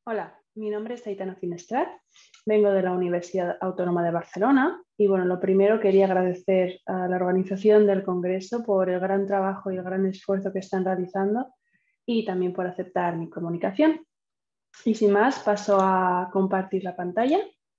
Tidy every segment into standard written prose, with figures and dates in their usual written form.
Hola, mi nombre es Aitana Finestrat, vengo de la Universidad Autónoma de Barcelona y bueno, lo primero quería agradecer a la organización del Congreso por el gran trabajo y el gran esfuerzo que están realizando y también por aceptar mi comunicación. Y sin más, paso a compartir la pantalla.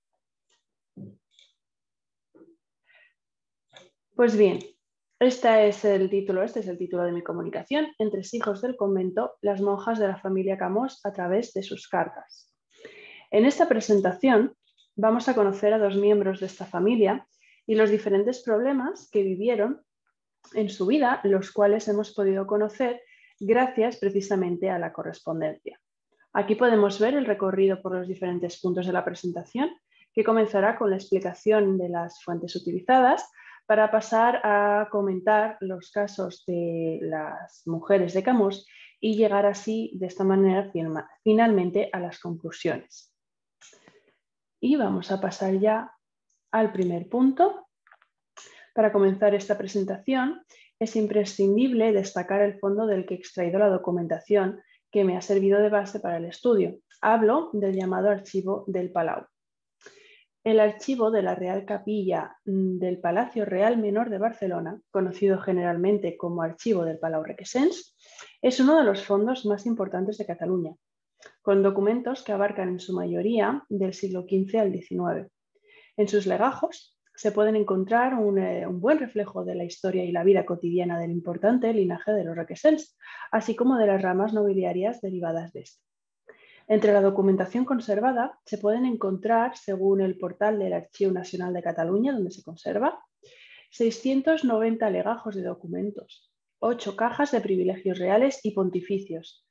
Pues bien, este es el título de mi comunicación, Entresijos del convento, las monjas de la familia Camós a través de sus cartas. En esta presentación vamos a conocer a dos miembros de esta familia y los diferentes problemas que vivieron en su vida, los cuales hemos podido conocer gracias precisamente a la correspondencia. Aquí podemos ver el recorrido por los diferentes puntos de la presentación, que comenzará con la explicación de las fuentes utilizadas para pasar a comentar los casos de las mujeres de Camós y llegar así, de esta manera, finalmente a las conclusiones. Y vamos a pasar ya al primer punto. Para comenzar esta presentación, es imprescindible destacar el fondo del que he extraído la documentación que me ha servido de base para el estudio. Hablo del llamado Archivo del Palau. El archivo de la Real Capilla del Palacio Real Menor de Barcelona, conocido generalmente como Archivo del Palau Requesens, es uno de los fondos más importantes de Cataluña, con documentos que abarcan en su mayoría del siglo XV al XIX. En sus legajos se pueden encontrar un buen reflejo de la historia y la vida cotidiana del importante linaje de los Requesens, así como de las ramas nobiliarias derivadas de este. Entre la documentación conservada se pueden encontrar, según el portal del Archivo Nacional de Cataluña, donde se conserva, 690 legajos de documentos, 8 cajas de privilegios reales y pontificios,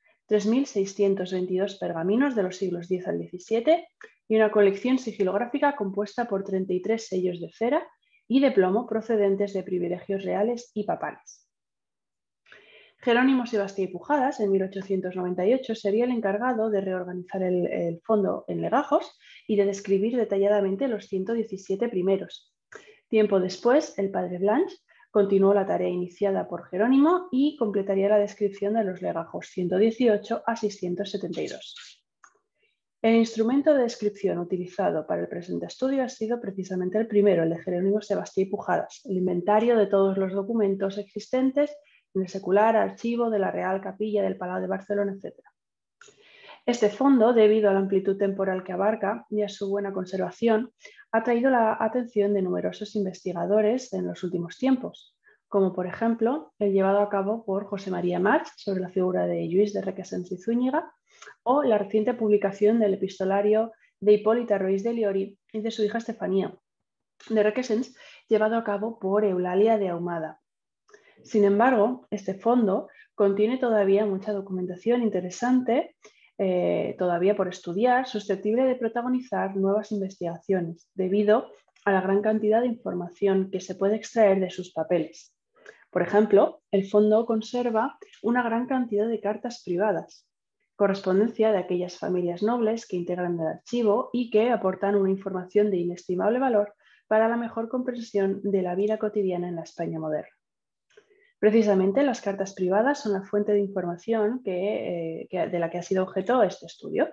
3.622 pergaminos de los siglos X al XVII y una colección sigilográfica compuesta por 33 sellos de cera y de plomo procedentes de privilegios reales y papales. Jerónimo Sebastià y Pujadas, en 1898, sería el encargado de reorganizar el fondo en legajos y de describir detalladamente los 117 primeros. Tiempo después, el padre Blanch continuó la tarea iniciada por Jerónimo y completaría la descripción de los legajos 118 a 672. El instrumento de descripción utilizado para el presente estudio ha sido precisamente el primero, el de Jerónimo Sebastià y Pujadas, el inventario de todos los documentos existentes en el secular archivo de la Real Capilla del Palau de Barcelona, etc. Este fondo, debido a la amplitud temporal que abarca y a su buena conservación, ha atraído la atención de numerosos investigadores en los últimos tiempos, como por ejemplo el llevado a cabo por José María March sobre la figura de Lluís de Requesens y Zúñiga, o la reciente publicación del epistolario de Hipólita Roís de Liori y de su hija Estefanía de Requesens, llevado a cabo por Eulalia de Ahumada. Sin embargo, este fondo contiene todavía mucha documentación interesante, todavía por estudiar, susceptible de protagonizar nuevas investigaciones, debido a la gran cantidad de información que se puede extraer de sus papeles. Por ejemplo, el fondo conserva una gran cantidad de cartas privadas, correspondencia de aquellas familias nobles que integran el archivo y que aportan una información de inestimable valor para la mejor comprensión de la vida cotidiana en la España moderna. Precisamente las cartas privadas son la fuente de información de la que ha sido objeto este estudio.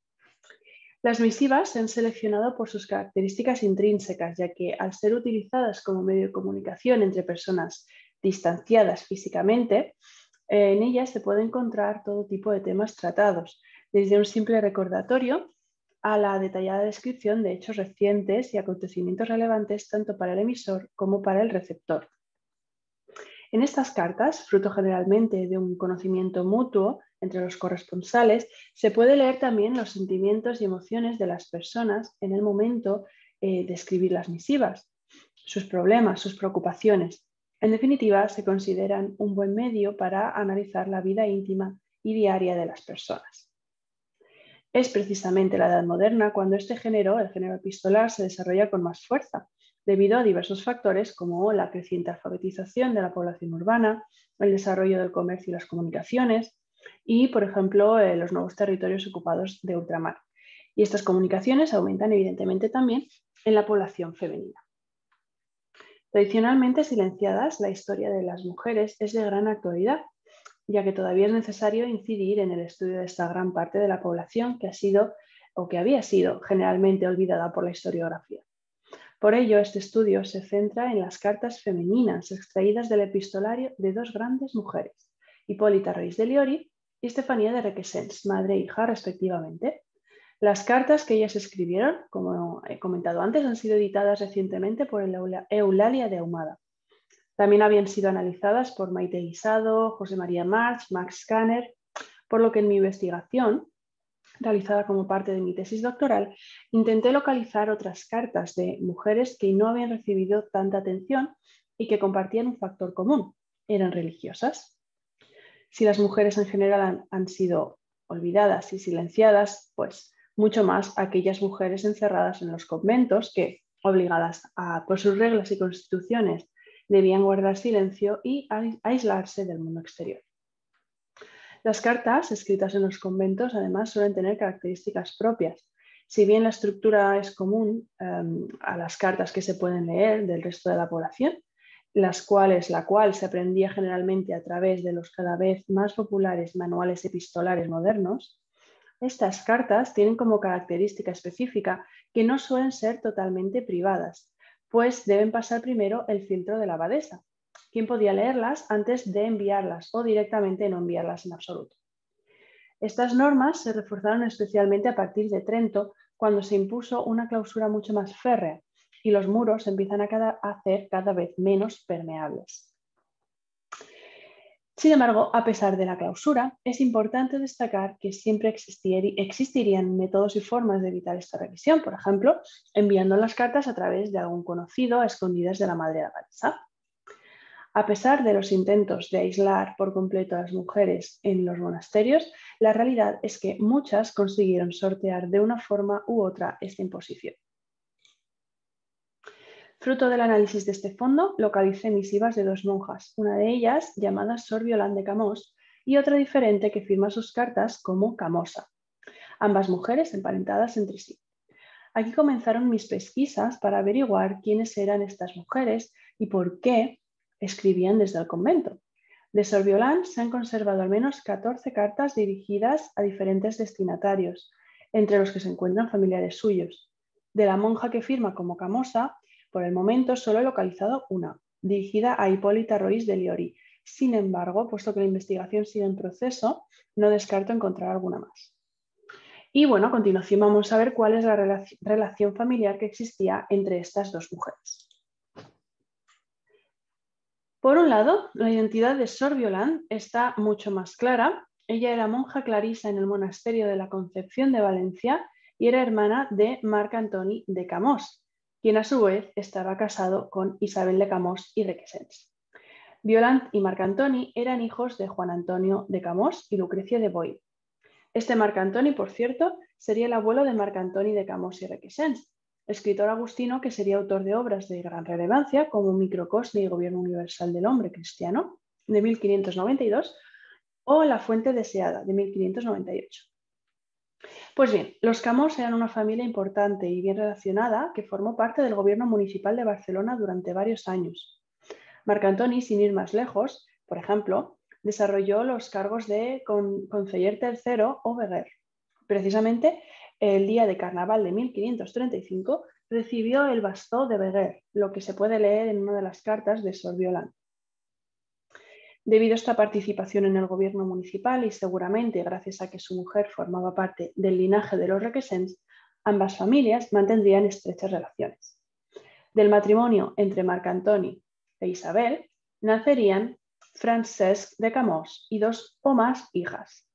Las misivas se han seleccionado por sus características intrínsecas, ya que al ser utilizadas como medio de comunicación entre personas distanciadas físicamente, en ellas se puede encontrar todo tipo de temas tratados, desde un simple recordatorio a la detallada descripción de hechos recientes y acontecimientos relevantes tanto para el emisor como para el receptor. En estas cartas, fruto generalmente de un conocimiento mutuo entre los corresponsales, se puede leer también los sentimientos y emociones de las personas en el momento de escribir las misivas, sus problemas, sus preocupaciones. En definitiva, se consideran un buen medio para analizar la vida íntima y diaria de las personas. Es precisamente la Edad Moderna cuando este género, el género epistolar, se desarrolla con más fuerza, debido a diversos factores como la creciente alfabetización de la población urbana, el desarrollo del comercio y las comunicaciones y, por ejemplo, los nuevos territorios ocupados de ultramar. Y estas comunicaciones aumentan evidentemente también en la población femenina. Tradicionalmente silenciadas, la historia de las mujeres es de gran actualidad, ya que todavía es necesario incidir en el estudio de esta gran parte de la población que ha sido o que había sido generalmente olvidada por la historiografía. Por ello, este estudio se centra en las cartas femeninas extraídas del epistolario de dos grandes mujeres, Hipólita Reis de Liori y Estefanía de Requesens, madre e hija respectivamente. Las cartas que ellas escribieron, como he comentado antes, han sido editadas recientemente por Eulalia de Ahumada. También habían sido analizadas por Maite Guisado, José María March, Max Scanner, por lo que en mi investigación, realizada como parte de mi tesis doctoral, intenté localizar otras cartas de mujeres que no habían recibido tanta atención y que compartían un factor común: eran religiosas. Si las mujeres en general han sido olvidadas y silenciadas, pues mucho más aquellas mujeres encerradas en los conventos que, obligadas por sus reglas y constituciones, debían guardar silencio y aislarse del mundo exterior. Las cartas escritas en los conventos además suelen tener características propias. Si bien la estructura es común a las cartas que se pueden leer del resto de la población, la cual se aprendía generalmente a través de los cada vez más populares manuales epistolares modernos, estas cartas tienen como característica específica que no suelen ser totalmente privadas, pues deben pasar primero el filtro de la abadesa, quien podía leerlas antes de enviarlas o directamente no enviarlas en absoluto. Estas normas se reforzaron especialmente a partir de Trento, cuando se impuso una clausura mucho más férrea y los muros empiezan a hacer cada vez menos permeables. Sin embargo, a pesar de la clausura, es importante destacar que siempre existirían métodos y formas de evitar esta revisión, por ejemplo, enviando las cartas a través de algún conocido a escondidas de la madre abadesa. A pesar de los intentos de aislar por completo a las mujeres en los monasterios, la realidad es que muchas consiguieron sortear de una forma u otra esta imposición. Fruto del análisis de este fondo, localicé misivas de dos monjas, una de ellas llamada Sor Violant de Camós y otra diferente que firma sus cartas como Camosa, ambas mujeres emparentadas entre sí. Aquí comenzaron mis pesquisas para averiguar quiénes eran estas mujeres y por qué escribían desde el convento. De Sor Violant se han conservado al menos 14 cartas dirigidas a diferentes destinatarios, entre los que se encuentran familiares suyos. De la monja que firma como Camosa, por el momento solo he localizado una, dirigida a Hipólita Roís de Liori. Sin embargo, puesto que la investigación sigue en proceso, no descarto encontrar alguna más. Y bueno, a continuación vamos a ver cuál es la relación familiar que existía entre estas dos mujeres. Por un lado, la identidad de Sor Violant está mucho más clara. Ella era monja clarisa en el monasterio de la Concepción de Valencia y era hermana de Marc Antoni de Camós, quien a su vez estaba casado con Isabel de Camós y Requesens. Violant y Marc Antoni eran hijos de Juan Antonio de Camós y Lucrecia de Boï. Este Marc Antoni, por cierto, sería el abuelo de Marc Antoni de Camós y Requesens, escritor agustino que sería autor de obras de gran relevancia como Microcosme y Gobierno Universal del Hombre Cristiano, de 1592, o La Fuente Deseada, de 1598. Pues bien, los Camós eran una familia importante y bien relacionada que formó parte del gobierno municipal de Barcelona durante varios años. Marc Antoni, sin ir más lejos, por ejemplo, desarrolló los cargos de conseller tercero o veguer. Precisamente, el día de Carnaval de 1535 recibió el bastó de veguer, lo que se puede leer en una de las cartas de Sor Violant. Debido a esta participación en el gobierno municipal y seguramente gracias a que su mujer formaba parte del linaje de los Requesens, ambas familias mantendrían estrechas relaciones. Del matrimonio entre Marc Antoni e Isabel nacerían Francesc de Camós y 2 o más hijas.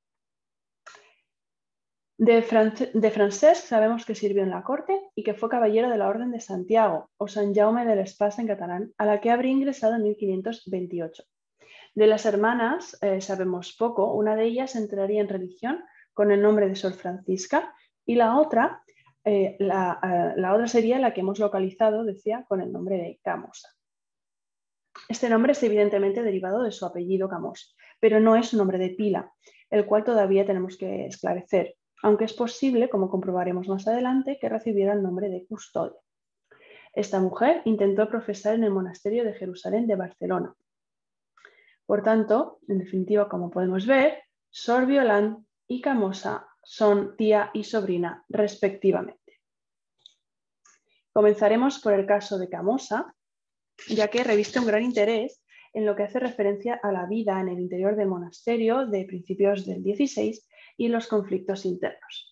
De Francesc sabemos que sirvió en la corte y que fue caballero de la Orden de Santiago, o Sant Jaume de l'Espasa en catalán, a la que habría ingresado en 1528. De las hermanas sabemos poco. Una de ellas entraría en religión con el nombre de Sor Francisca y la otra sería la que hemos localizado, decía, con el nombre de Camosa. Este nombre es evidentemente derivado de su apellido Camós, pero no es un nombre de pila, el cual todavía tenemos que esclarecer, aunque es posible, como comprobaremos más adelante, que recibiera el nombre de custodia. Esta mujer intentó profesar en el monasterio de Jerusalén de Barcelona. Por tanto, en definitiva, como podemos ver, Sor Violant y Camosa son tía y sobrina respectivamente. Comenzaremos por el caso de Camosa, ya que reviste un gran interés en lo que hace referencia a la vida en el interior del monasterio de principios del XVI y los conflictos internos.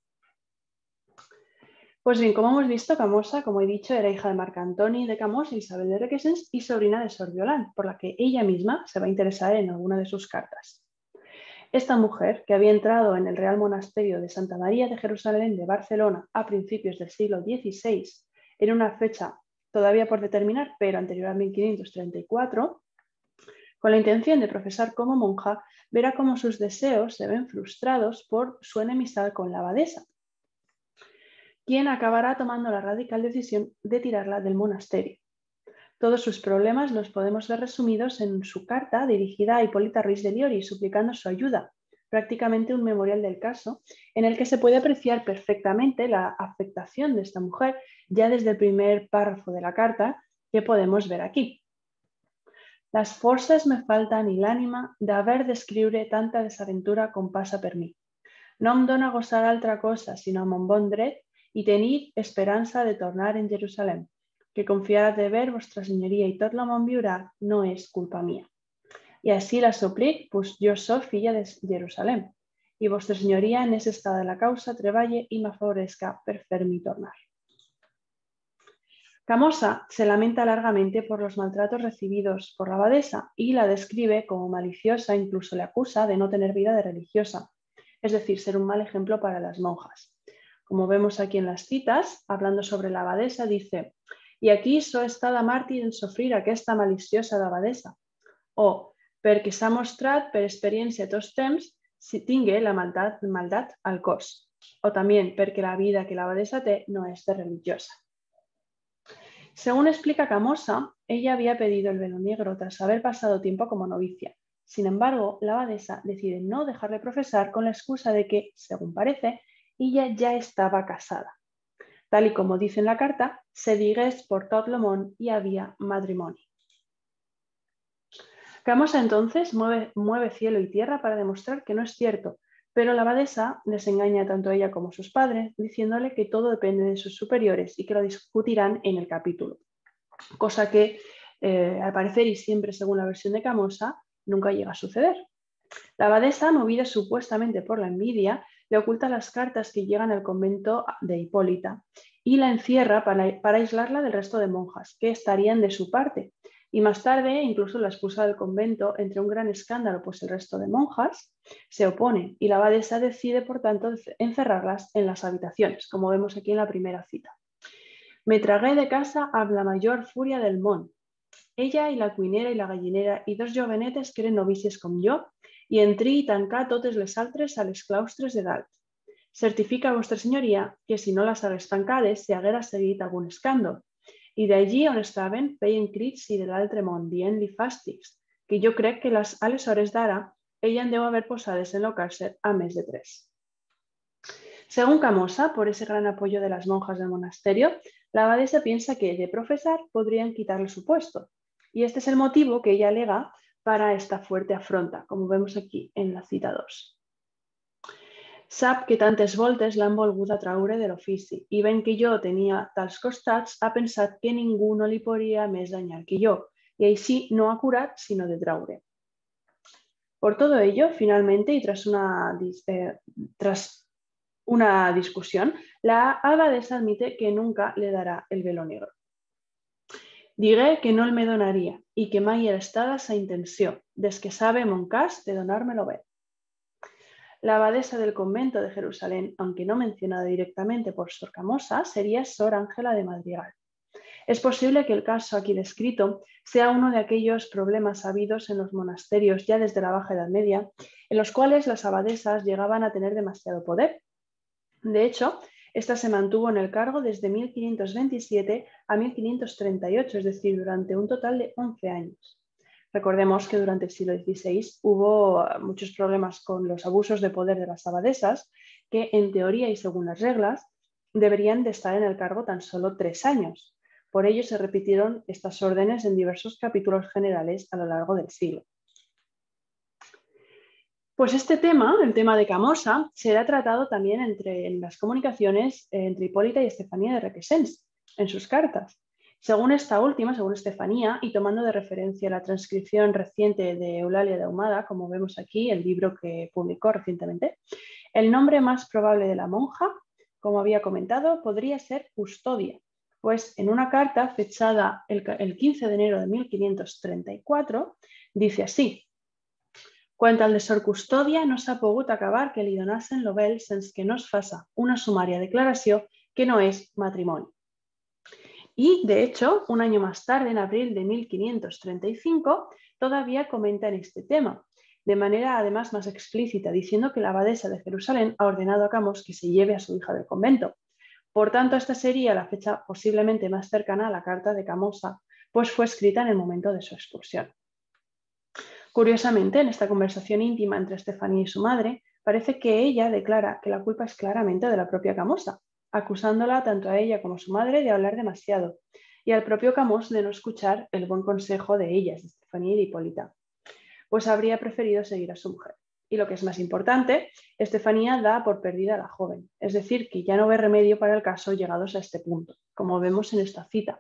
Pues bien, como hemos visto, Camosa, como he dicho, era hija de Marc Antoni de Camós e Isabel de Requesens y sobrina de Sor Violant, por la que ella misma se va a interesar en alguna de sus cartas. Esta mujer, que había entrado en el Real Monasterio de Santa María de Jerusalén de Barcelona a principios del siglo XVI, en una fecha todavía por determinar, pero anterior a 1534, con la intención de profesar como monja, verá cómo sus deseos se ven frustrados por su enemistad con la abadesa, quien acabará tomando la radical decisión de tirarla del monasterio. Todos sus problemas los podemos ver resumidos en su carta dirigida a Hipólita Ruiz de Liori, suplicando su ayuda, prácticamente un memorial del caso, en el que se puede apreciar perfectamente la afectación de esta mujer ya desde el primer párrafo de la carta que podemos ver aquí. Les forces me falten i l'ànima d'haver d'escriure tanta desaventura com passa per mi. No em dóna gosar altra cosa sinó mon bon dret y tenir esperança de tornar en Jerusalén, que confiar de ver vostra senyoria i tot lo mon viurà no és culpa mía. Y así la suplic, pues yo soy filla de Jerusalén, y vostra senyoria en ese estado de la causa treballe y m'afavorezca per fer-mi tornar. Camosa se lamenta largamente por los maltratos recibidos por la abadesa y la describe como maliciosa, incluso le acusa de no tener vida de religiosa, es decir, ser un mal ejemplo para las monjas. Como vemos aquí en las citas, hablando sobre la abadesa, dice: «I aquí so estada màrtir en sofrir aquesta maliciosa d'abadesa», o «perquè s'ha mostrat per experiència tots temps si tingue la maldat al cos», o también «perquè la vida que la abadesa té no és de religiosa». Según explica Camosa, ella había pedido el velo negro tras haber pasado tiempo como novicia. Sin embargo, la abadesa decide no dejarle profesar con la excusa de que, según parece, ella ya estaba casada. Tal y como dice en la carta, se digués por tot lo món y había matrimonio. Camosa entonces mueve cielo y tierra para demostrar que no es cierto, pero la abadesa desengaña tanto a ella como a sus padres, diciéndole que todo depende de sus superiores y que lo discutirán en el capítulo. Cosa que, al parecer y siempre según la versión de Camosa, nunca llega a suceder. La abadesa, movida supuestamente por la envidia, le oculta las cartas que llegan al convento de Hipólita y la encierra para aislarla del resto de monjas, que estarían de su parte. Y más tarde incluso la expulsa del convento entre un gran escándalo, pues el resto de monjas se opone y la abadesa decide, por tanto, encerrarlas en las habitaciones, como vemos aquí en la primera cita. «Me tragué de casa amb la mayor furia del món. Ella i la cuinera i la gallinera i dos jovenetes que eren novícies com jo, i entrí i tancà totes les altres a les claustres de dalt. Certifica a vostra senyoria que si no les hagués tancades se haguera seguit algun escàndol. I d'allí on estaven feien crits i de l'altre món, dient-li fàstics, que jo crec que a les hores d'ara ella en deu haver posades en lo càrcer a més de 3. Según Camosa, por ese gran apoyo de las monjas del monasterio, la abadesa piensa que de profesar podrían quitarle su puesto. Y este es el motivo que ella alega para esta fuerte afronta, como vemos aquí en la cita 2. Sap que tantes voltes l'han volguda traure de l'ofici i ben que jo tenia tals costats ha pensat que ningú no li podria més danyar que jo y així no ha curat sino de traure. Por todo ello, finalmente, y tras una discusión, la abadesa admite que nunca le dará el velo negro. Digué que no el me donaria i que mai era estada sa intenció, des que sabe mon cas de donármelo bé. La abadesa del convento de Jerusalén, aunque no mencionada directamente por Sor Camosa, sería Sor Ángela de Madrigal. Es posible que el caso aquí descrito sea uno de aquellos problemas habidos en los monasterios ya desde la Baja Edad Media, en los cuales las abadesas llegaban a tener demasiado poder. De hecho, esta se mantuvo en el cargo desde 1527 a 1538, es decir, durante un total de 11 años. Recordemos que durante el siglo XVI hubo muchos problemas con los abusos de poder de las abadesas, que en teoría y según las reglas deberían de estar en el cargo tan solo 3 años. Por ello se repitieron estas órdenes en diversos capítulos generales a lo largo del siglo. Pues este tema, el tema de Camosa, será tratado también en las comunicaciones entre Hipólita y Estefanía de Requesens, en sus cartas. Según esta última, según Estefanía, y tomando de referencia la transcripción reciente de Eulalia de Ahumada, como vemos aquí, el libro que publicó recientemente, el nombre más probable de la monja, como había comentado, podría ser Custodia, pues en una carta fechada el 15 de enero de 1534, dice así: Quant al de Sor Custòdia, no s'ha pogut acabar que li donassen l'Obel sense que no es faça una sumària declaració que no és matrimoni. Y, de hecho, un año más tarde, en abril de 1535, todavía comenta en este tema, de manera además más explícita, diciendo que la abadesa de Jerusalén ha ordenado a Camos que se lleve a su hija del convento. Por tanto, esta sería la fecha posiblemente más cercana a la carta de Camosa, pues fue escrita en el momento de su expulsión. Curiosamente, en esta conversación íntima entre Estefanía y su madre, parece que ella declara que la culpa es claramente de la propia Camosa, acusándola tanto a ella como a su madre de hablar demasiado, y al propio Camos de no escuchar el buen consejo de ellas, de Estefanía y de Hipólita, pues habría preferido seguir a su mujer. Y lo que es más importante, Estefanía da por perdida a la joven, es decir, que ya no ve remedio para el caso llegados a este punto, como vemos en esta cita.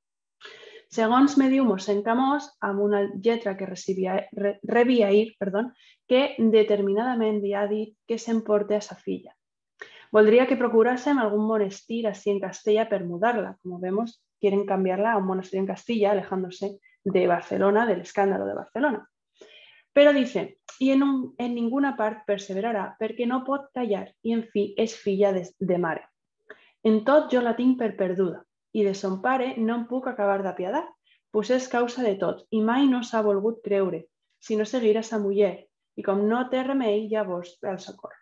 Segons me diu mossèn Camós, amb una lletra que rebia ahir, que determinadament li ha dit que s'emporte a sa filla. Voldria que procurássim algún monestir así en Castella per mudarla. Como vemos, quieren cambiarla a un monasterio en Castilla, alejándose de Barcelona, del escándalo de Barcelona. Però dice, i en ninguna part perseverarà perquè no pot callar i, en fi, és filla de mare. En tot jo la tinc per perduda i de son pare no em puc acabar d'apiadar, pues és causa de tot i mai no s'ha volgut creure, sinó seguir a sa muller y com no té remei, ja vos ve al socorro.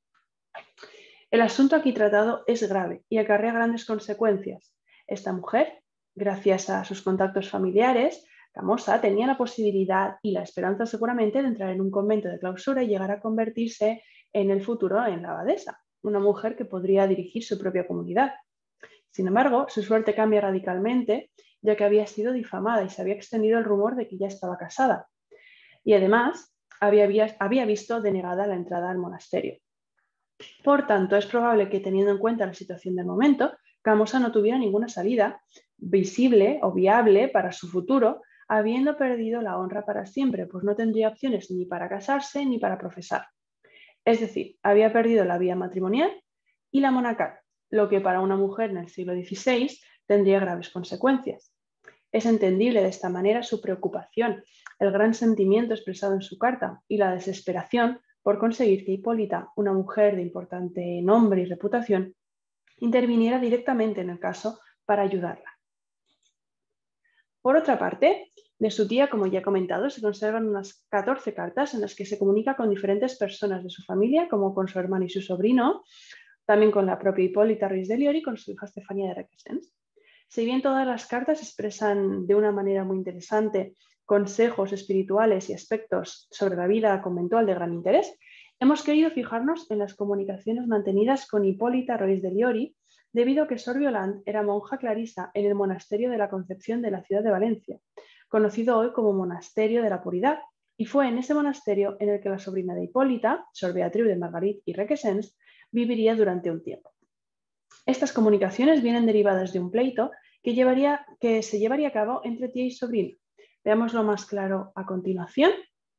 El asunto aquí tratado es grave y acarrea grandes consecuencias. Esta mujer, gracias a sus contactos familiares, Camosa tenía la posibilidad y la esperanza seguramente de entrar en un convento de clausura y llegar a convertirse en el futuro en la abadesa, una mujer que podría dirigir su propia comunidad. Sin embargo, su suerte cambia radicalmente, ya que había sido difamada y se había extendido el rumor de que ya estaba casada. Y además, había visto denegada la entrada al monasterio. Por tanto, es probable que, teniendo en cuenta la situación del momento, Camosa no tuviera ninguna salida visible o viable para su futuro, habiendo perdido la honra para siempre, pues no tendría opciones ni para casarse ni para profesar. Es decir, había perdido la vía matrimonial y la monacal, lo que para una mujer en el siglo XVI tendría graves consecuencias. Es entendible de esta manera su preocupación, el gran sentimiento expresado en su carta y la desesperación por conseguir que Hipólita, una mujer de importante nombre y reputación, interviniera directamente en el caso para ayudarla. Por otra parte, de su tía, como ya he comentado, se conservan unas 14 cartas en las que se comunica con diferentes personas de su familia, como con su hermano y su sobrino, también con la propia Hipólita Ruiz de Liori y con su hija Estefanía de Requesens. Si bien todas las cartas expresan de una manera muy interesante consejos espirituales y aspectos sobre la vida conventual de gran interés, hemos querido fijarnos en las comunicaciones mantenidas con Hipólita Ruiz de Liori, debido a que Sor Violant era monja clarisa en el monasterio de la Concepción de la ciudad de Valencia, conocido hoy como Monasterio de la Puridad, y fue en ese monasterio en el que la sobrina de Hipólita, Sor Beatriu de Margarit y Requesens, viviría durante un tiempo. Estas comunicaciones vienen derivadas de un pleito que se llevaría a cabo entre tía y sobrino. Veámoslo más claro a continuación.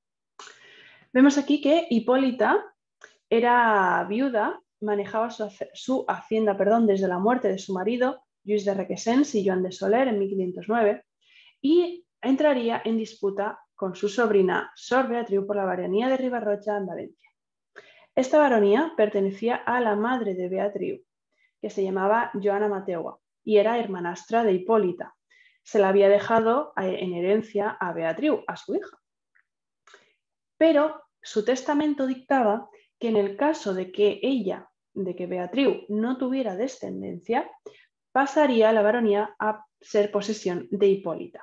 Vemos aquí que Hipólita era viuda, manejaba su hacienda desde la muerte de su marido, Lluís de Requesens y Joan de Soler, en 1509, y entraría en disputa con su sobrina Sor Beatriu por la baronía de Ribarrocha en Valencia. Esta baronía pertenecía a la madre de Beatriu, que se llamaba Joana Mateua y era hermanastra de Hipólita. Se la había dejado en herencia a Beatriu, a su hija. Pero su testamento dictaba que en el caso de que Beatriu no tuviera descendencia, pasaría la baronía a ser posesión de Hipólita.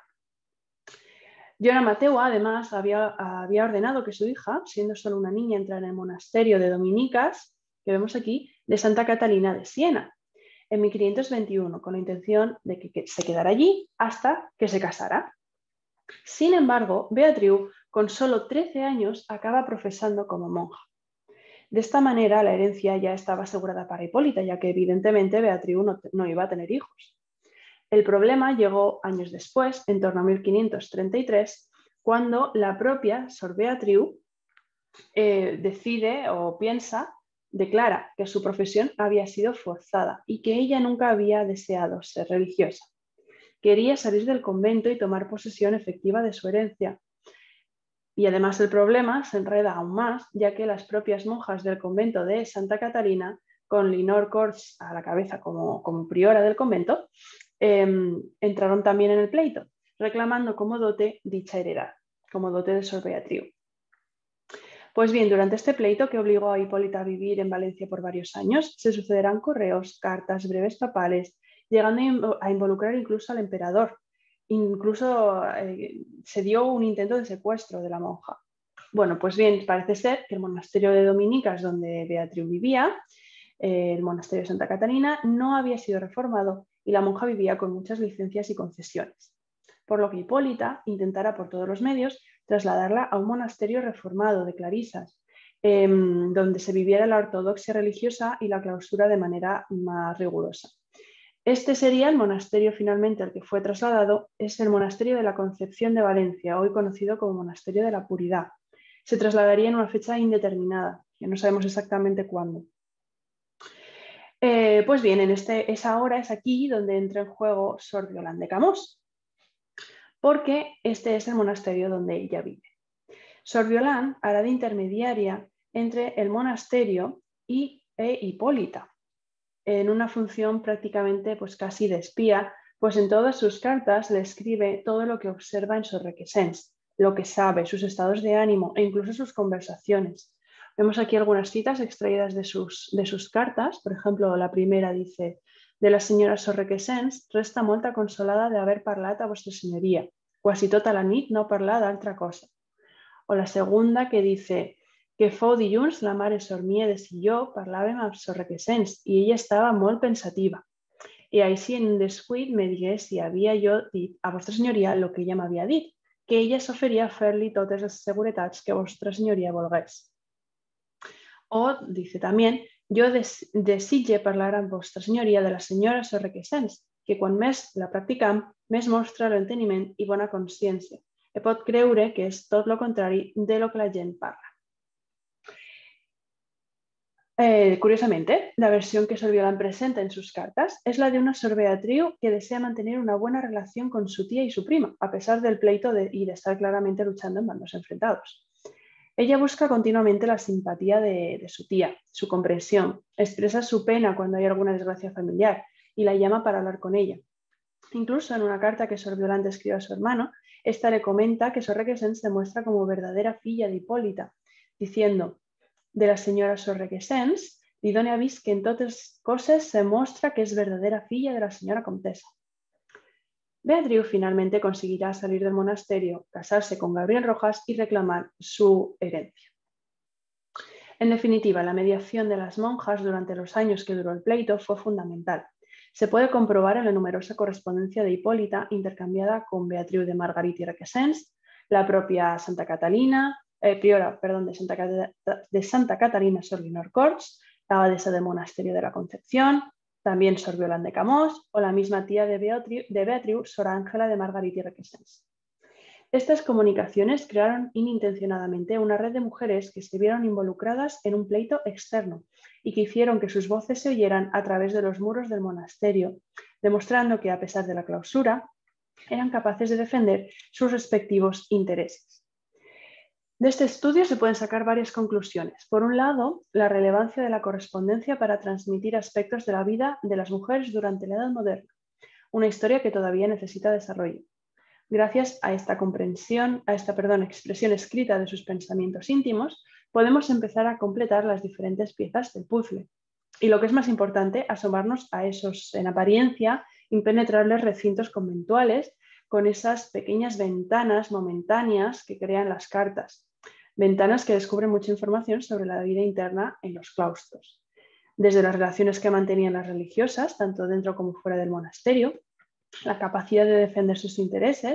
Joana Mateua, además, había ordenado que su hija, siendo solo una niña, entrara en el monasterio de dominicas, que vemos aquí, de Santa Catalina de Siena, en 1521, con la intención de que se quedara allí hasta que se casara. Sin embargo, Beatriu con solo 13 años acaba profesando como monja. De esta manera, la herencia ya estaba asegurada para Hipólita, ya que evidentemente Beatriu no iba a tener hijos. El problema llegó años después, en torno a 1533, cuando la propia Sor Beatriu decide o declara que su profesión había sido forzada y que ella nunca había deseado ser religiosa. Quería salir del convento y tomar posesión efectiva de su herencia. Y además el problema se enreda aún más, ya que las propias monjas del convento de Santa Catalina, con Linor Corts a la cabeza como priora del convento, entraron también en el pleito, reclamando como dote dicha heredad, como dote de Sor Beatriu. Pues bien, durante este pleito, que obligó a Hipólita a vivir en Valencia por varios años, se sucederán correos, cartas, breves papales, llegando a involucrar incluso al emperador. Incluso se dio un intento de secuestro de la monja. Bueno, pues bien, parece ser que el monasterio de Dominicas, donde Beatriu vivía, el monasterio de Santa Catalina, no había sido reformado y la monja vivía con muchas licencias y concesiones. Por lo que Hipólita intentara por todos los medios trasladarla a un monasterio reformado de clarisas, donde se viviera la ortodoxia religiosa y la clausura de manera más rigurosa. Este sería el monasterio finalmente al que fue trasladado, es el monasterio de la Concepción de Valencia, hoy conocido como Monasterio de la Puridad. Se trasladaría en una fecha indeterminada, que no sabemos exactamente cuándo. Pues bien, es aquí donde entra en juego Sor Violant de Camós, porque este es el monasterio donde ella vive. Sor Violant hará de intermediaria entre el monasterio e Hipólita, en una función prácticamente pues casi de espía, pues en todas sus cartas le escribe todo lo que observa en Sor Requesens, lo que sabe, sus estados de ánimo e incluso sus conversaciones. Vemos aquí algunas citas extraídas de sus cartas. Por ejemplo, la primera dice: de la senyora Sor Requesens resta molta consolada de haver parlat a vostra senyoria, quasi tota la nit no parlar d'altra cosa. O la segunda, que dice que fou dilluns la mare Sor Miedes i jo parlàvem amb Sor Requesens i ella estava molt pensativa. I així en un descuit me digué si havia jo dit a vostra senyoria el que ella m'havia dit, que ella s'oferia a fer-li totes les seguretats que vostra senyoria volgués. O dice también: jo desitge parlar amb vostra senyoria de la senyora Sor Requesens, que quan més la practicam, més mostra l'enteniment i bona consciència. I pot creure que és tot el contrari de lo que la gent parla. Curiosamente, la versión que Sor Violant presenta en sus cartas es la de una Sor Beatriu que desea mantener una buena relación con su tía y su prima, a pesar del pleito y de estar claramente luchando en bandos enfrentados. Ella busca continuamente la simpatía de su tía, su comprensión, expresa su pena cuando hay alguna desgracia familiar y la llama para hablar con ella. Incluso en una carta que Sor Violant escribe a su hermano, esta le comenta que Sor Requesens se muestra como verdadera filla de Hipólita, diciendo: de la senyora Sor Requesens li dona avís que en totes coses se mostra que es verdadera filla de la señora comtesa. Beatriu finalmente conseguirá salir del monasterio, casarse con Gabriel Rojas y reclamar su herencia. En definitiva, la mediación de las monjas durante los años que duró el pleito fue fundamental. Se puede comprobar en la numerosa correspondencia de Hipólita intercambiada con Beatriu de Margarit y Requesens, la propia Santa Catalina, priora de Santa Catalina Sor Linor Corts, la abadesa del monasterio de la Concepción, también Sor Violant de Camós o la misma tía de Beatriu, Sor Ángela de Margarit y Requesens. Estas comunicaciones crearon inintencionadamente una red de mujeres que se vieron involucradas en un pleito externo y que hicieron que sus voces se oyeran a través de los muros del monasterio, demostrando que, a pesar de la clausura, eran capaces de defender sus respectivos intereses. De este estudio se pueden sacar varias conclusiones. Por un lado, la relevancia de la correspondencia para transmitir aspectos de la vida de las mujeres durante la Edad Moderna, una historia que todavía necesita desarrollo. Gracias a esta expresión escrita de sus pensamientos íntimos, podemos empezar a completar las diferentes piezas del puzzle. Y lo que es más importante, asomarnos a esos, en apariencia, impenetrables recintos conventuales con esas pequeñas ventanas momentáneas que crean las cartas. Ventanas que descubren mucha información sobre la vida interna en los claustros. Desde las relaciones que mantenían las religiosas, tanto dentro como fuera del monasterio, la capacidad de defender sus intereses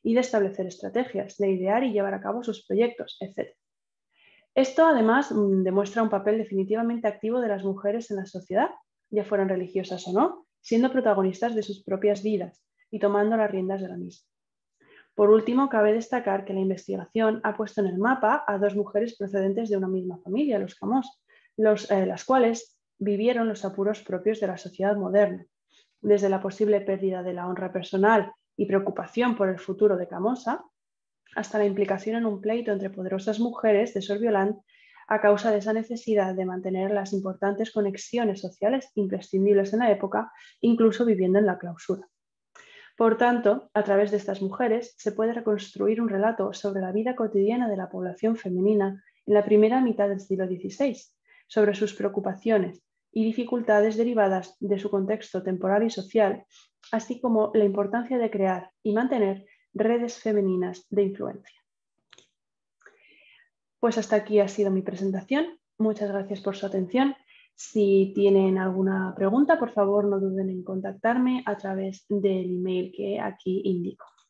y de establecer estrategias, de idear y llevar a cabo sus proyectos, etc. Esto además demuestra un papel definitivamente activo de las mujeres en la sociedad, ya fueran religiosas o no, siendo protagonistas de sus propias vidas y tomando las riendas de la misma. Por último, cabe destacar que la investigación ha puesto en el mapa a dos mujeres procedentes de una misma familia, los Camós, las cuales vivieron los apuros propios de la sociedad moderna, desde la posible pérdida de la honra personal y preocupación por el futuro de Camosa, hasta la implicación en un pleito entre poderosas mujeres de Sor-Violant a causa de esa necesidad de mantener las importantes conexiones sociales imprescindibles en la época, incluso viviendo en la clausura. Por tanto, a través de estas mujeres se puede reconstruir un relato sobre la vida cotidiana de la población femenina en la primera mitad del siglo XVI, sobre sus preocupaciones y dificultades derivadas de su contexto temporal y social, así como la importancia de crear y mantener redes femeninas de influencia. Pues hasta aquí ha sido mi presentación. Muchas gracias por su atención. Si tienen alguna pregunta, por favor no duden en contactarme a través del email que aquí indico.